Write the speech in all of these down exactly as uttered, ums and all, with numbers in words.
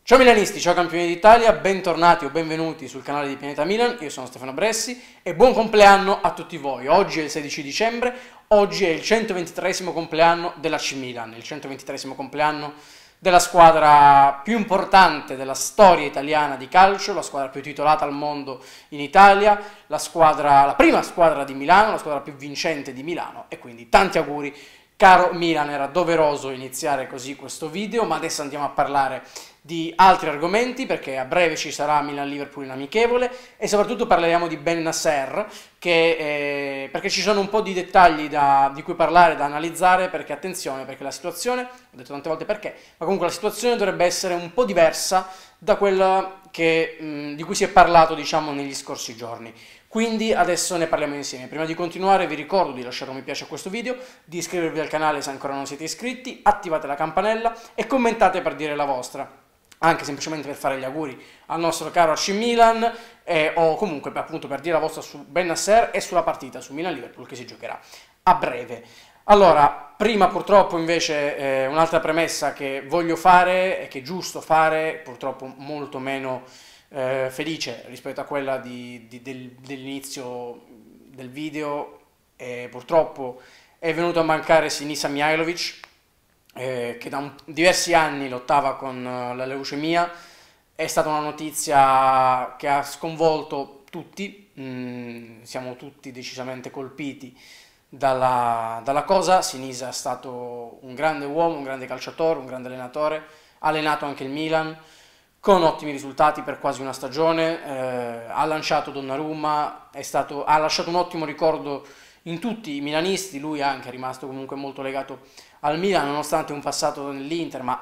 Ciao milanisti, ciao campioni d'Italia, bentornati o benvenuti sul canale di Pianeta Milan, io sono Stefano Bressi e buon compleanno a tutti voi. Oggi è il sedici dicembre, oggi è il centoventitreesimo compleanno dell'A C Milan, il centoventitreesimo compleanno della squadra più importante della storia italiana di calcio, la squadra più titolata al mondo in Italia, la squadra, la prima squadra di Milano, la squadra più vincente di Milano e quindi tanti auguri. Caro Milan, era doveroso iniziare così questo video, ma adesso andiamo a parlare di altri argomenti perché a breve ci sarà Milan-Liverpool in amichevole e soprattutto parleremo di Bennacer che, eh, perché ci sono un po' di dettagli da, di cui parlare, da analizzare, perché attenzione, perché la situazione, ho detto tante volte perché, ma comunque la situazione dovrebbe essere un po' diversa da quella che, mh, di cui si è parlato diciamo negli scorsi giorni. Quindi adesso ne parliamo insieme. Prima di continuare vi ricordo di lasciare un mi piace a questo video, di iscrivervi al canale se ancora non siete iscritti, attivate la campanella e commentate per dire la vostra, anche semplicemente per fare gli auguri al nostro caro A C Milan eh, o comunque per, appunto per dire la vostra su Bennacer e sulla partita su Milan-Liverpool che si giocherà a breve. Allora, prima purtroppo invece eh, un'altra premessa che voglio fare e che è giusto fare, purtroppo molto meno Eh, felice rispetto a quella di, di, del, dell'inizio del video, eh, purtroppo è venuto a mancare Sinisa Mihajlovic, eh, che da un, diversi anni lottava con uh, la leucemia. È stata una notizia che ha sconvolto tutti, mm, siamo tutti decisamente colpiti dalla, dalla cosa. Sinisa è stato un grande uomo, un grande calciatore, un grande allenatore, ha allenato anche il Milan con ottimi risultati per quasi una stagione, eh, ha lanciato Donnarumma, è stato, ha lasciato un ottimo ricordo in tutti i milanisti, lui anche è rimasto comunque molto legato al Milan nonostante un passato nell'Inter, ma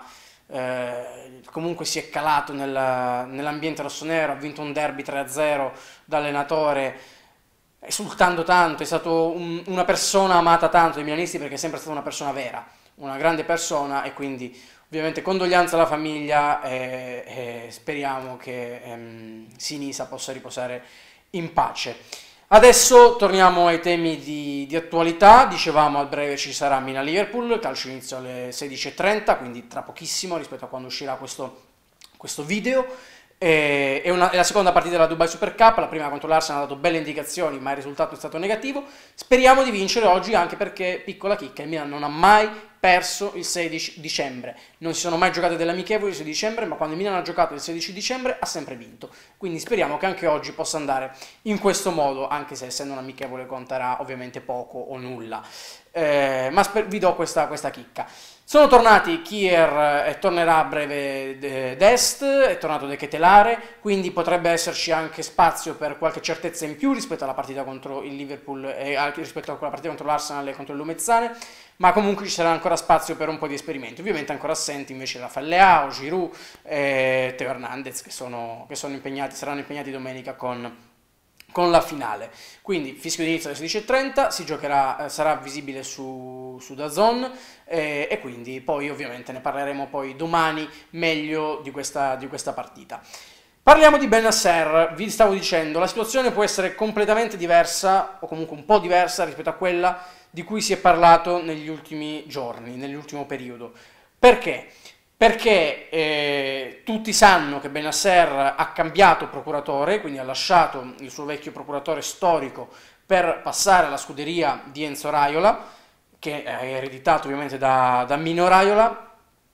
eh, comunque si è calato nel, nell'ambiente rossonero, ha vinto un derby tre a zero da allenatore, esultando tanto, è stato un, una persona amata tanto dai milanisti perché è sempre stata una persona vera, una grande persona e quindi ovviamente condoglianze alla famiglia e, e speriamo che ehm, Sinisa possa riposare in pace. Adesso torniamo ai temi di, di attualità. Dicevamo a breve ci sarà Milan-Liverpool, calcio inizio alle sedici e trenta, quindi tra pochissimo rispetto a quando uscirà questo, questo video. E, è, una, è la seconda partita della Dubai Super Cup, la prima contro l'Arsenal ha dato belle indicazioni ma il risultato è stato negativo. Speriamo di vincere oggi anche perché, piccola chicca, il Milan non ha mai perso il sedici dicembre, non si sono mai giocate delle amichevoli il sedici dicembre, ma quando il Milan ha giocato il sedici dicembre ha sempre vinto, quindi speriamo che anche oggi possa andare in questo modo, anche se essendo un amichevole conterà ovviamente poco o nulla, eh, ma vi do questa, questa chicca. Sono tornati Kier e tornerà a breve Dest, è tornato De Ketelare, quindi potrebbe esserci anche spazio per qualche certezza in più rispetto alla partita contro il Liverpool e rispetto a quella partita contro l'Arsenal e contro il Lumezzane, ma comunque ci sarà ancora spazio per un po' di esperimenti. Ovviamente ancora assenti invece Rafael Leao, Giroud e Teo Hernandez che, sono, che sono impegnati, saranno impegnati domenica con con la finale. Quindi fischio di inizio alle sedici e trenta, si giocherà, eh, sarà visibile su, su DAZN eh, e quindi poi ovviamente ne parleremo poi domani meglio di questa, di questa partita. Parliamo di Bennacer, vi stavo dicendo, la situazione può essere completamente diversa o comunque un po' diversa rispetto a quella di cui si è parlato negli ultimi giorni, nell'ultimo periodo. Perché? Perché eh, tutti sanno che Bennacer ha cambiato procuratore, quindi ha lasciato il suo vecchio procuratore storico per passare alla scuderia di Enzo Raiola, che è ereditato ovviamente da, da Mino Raiola,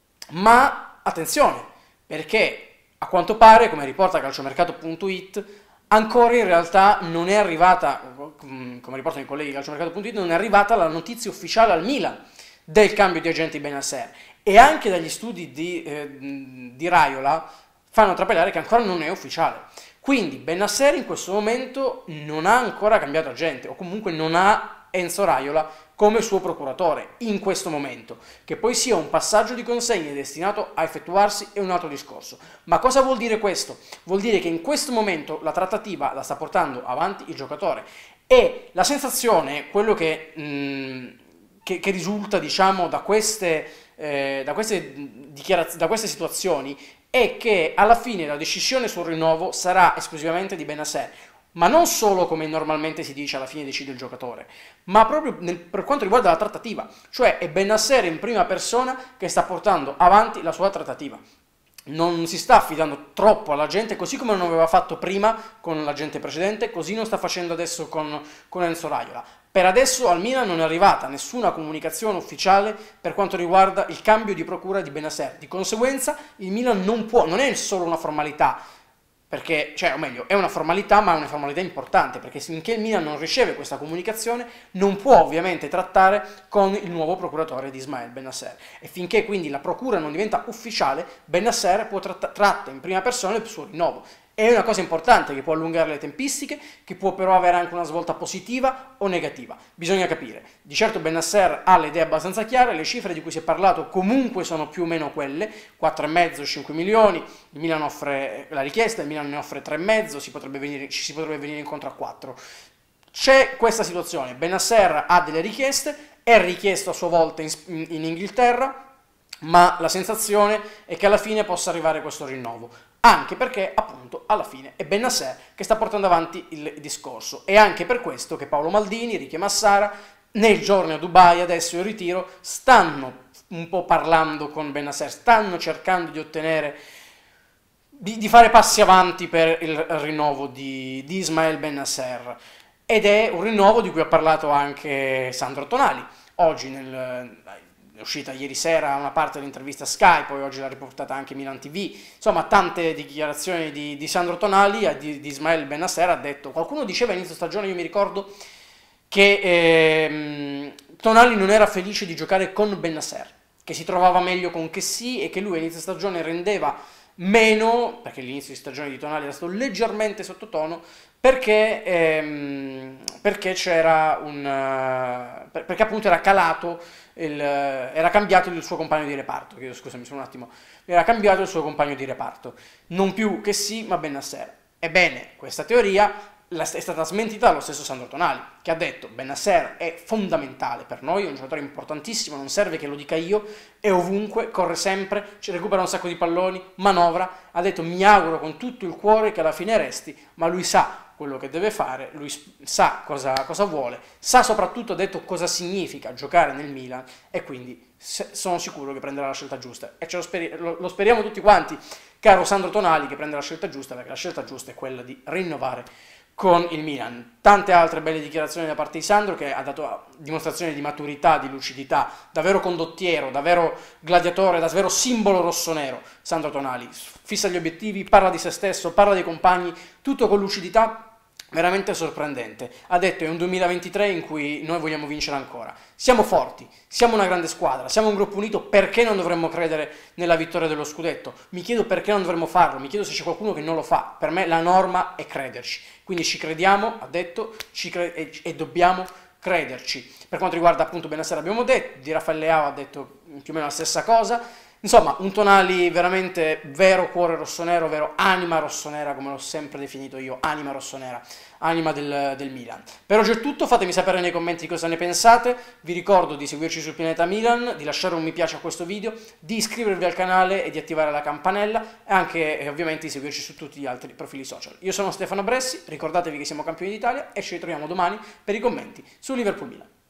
ma attenzione, perché a quanto pare, come riporta calciomercato punto it, ancora in realtà non è arrivata, come riportano i colleghi di calciomercato punto it, non è arrivata la notizia ufficiale al Milan del cambio di agente di Bennacer. E anche dagli studi di, eh, di Raiola fanno trapelare che ancora non è ufficiale. Quindi Bennacer in questo momento non ha ancora cambiato agente, o comunque non ha Enzo Raiola come suo procuratore in questo momento. Che poi sia un passaggio di consegne destinato a effettuarsi è un altro discorso. Ma cosa vuol dire questo? Vuol dire che in questo momento la trattativa la sta portando avanti il giocatore. E la sensazione, quello che, mh, che, che risulta diciamo da queste... Eh, da, queste da queste situazioni è che alla fine la decisione sul rinnovo sarà esclusivamente di Bennacer, ma non solo come normalmente si dice alla fine decide il giocatore, ma proprio nel, per quanto riguarda la trattativa, cioè è Bennacer in prima persona che sta portando avanti la sua trattativa. non si sta affidando troppo alla gente, così come non aveva fatto prima con la gente precedente, così non sta facendo adesso con, con Enzo Raiola. Per adesso al Milan non è arrivata nessuna comunicazione ufficiale per quanto riguarda il cambio di procura di Bennacer. Di conseguenza il Milan non può, non è solo una formalità, perché, cioè, o meglio, è una formalità, ma è una formalità importante, perché finché il Milan non riceve questa comunicazione non può ovviamente trattare con il nuovo procuratore di Ismael Bennacer. E finché quindi la procura non diventa ufficiale, Bennacer può tratta, tratta in prima persona il suo rinnovo. È una cosa importante che può allungare le tempistiche, che può però avere anche una svolta positiva o negativa. Bisogna capire. Di certo Bennacer ha le idee abbastanza chiare, le cifre di cui si è parlato comunque sono più o meno quelle, quattro virgola cinque cinque milioni, il Milan offre la richiesta, il Milan ne offre tre virgola cinque, si potrebbe venire, ci si potrebbe venire incontro a quattro. C'è questa situazione, Bennacer ha delle richieste, è richiesto a sua volta in, in Inghilterra, ma la sensazione è che alla fine possa arrivare questo rinnovo. Anche perché appunto alla fine è Bennacer che sta portando avanti il discorso, e anche per questo che Paolo Maldini, Ricky Massara, nei giorni a Dubai, adesso in ritiro, stanno un po' parlando con Bennacer, stanno cercando di ottenere, di, di fare passi avanti per il rinnovo di, di Ismael Bennacer, ed è un rinnovo di cui ha parlato anche Sandro Tonali, oggi nel... è uscita ieri sera una parte dell'intervista Sky, poi oggi l'ha riportata anche Milan T V, insomma tante dichiarazioni di, di Sandro Tonali, di, di Ismael Bennacer. Ha detto, qualcuno diceva inizio stagione, io mi ricordo, che ehm, Tonali non era felice di giocare con Bennacer, che si trovava meglio con Kessie e che lui all'inizio stagione rendeva meno, perché l'inizio di stagione di Tonali era stato leggermente sottotono, perché, ehm, perché c'era un uh, perché appunto era calato il, era cambiato il suo compagno di reparto, chiedo scusami sono un attimo, era cambiato il suo compagno di reparto, non più che sì, ma Bennacer. Ebbene, questa teoria è stata smentita dallo stesso Sandro Tonali, che ha detto Bennacer è fondamentale per noi, è un giocatore importantissimo, non serve che lo dica io, è ovunque, corre sempre, ci recupera un sacco di palloni, manovra. Ha detto mi auguro con tutto il cuore che alla fine resti, ma lui sa quello che deve fare, lui sa cosa, cosa vuole, sa soprattutto, ha detto, cosa significa giocare nel Milan, e quindi sono sicuro che prenderà la scelta giusta, e ce lo, speri lo, lo speriamo tutti quanti, caro Sandro Tonali, che prenda la scelta giusta, perché la scelta giusta è quella di rinnovare con il Milan. Tante altre belle dichiarazioni da parte di Sandro, che ha dato dimostrazione di maturità, di lucidità, davvero condottiero, davvero gladiatore, davvero simbolo rossonero. Sandro Tonali fissa gli obiettivi, parla di se stesso, parla dei compagni, tutto con lucidità veramente sorprendente. Ha detto è un duemilaventitré in cui noi vogliamo vincere ancora, siamo forti, siamo una grande squadra, siamo un gruppo unito, perché non dovremmo credere nella vittoria dello scudetto? Mi chiedo perché non dovremmo farlo, mi chiedo se c'è qualcuno che non lo fa. Per me la norma è crederci, quindi ci crediamo, ha detto, ci cre e, e dobbiamo crederci. Per quanto riguarda appunto Bennacer abbiamo detto, di Rafael Leao ha detto più o meno la stessa cosa. Insomma, un Tonali veramente vero cuore rossonero, vero anima rossonera, come l'ho sempre definito io, anima rossonera, anima del, del Milan. Per oggi è tutto, fatemi sapere nei commenti cosa ne pensate, vi ricordo di seguirci su Pianeta Milan, di lasciare un mi piace a questo video, di iscrivervi al canale e di attivare la campanella, e anche e ovviamente di seguirci su tutti gli altri profili social. Io sono Stefano Bressi, ricordatevi che siamo campioni d'Italia e ci ritroviamo domani per i commenti su Liverpool Milan.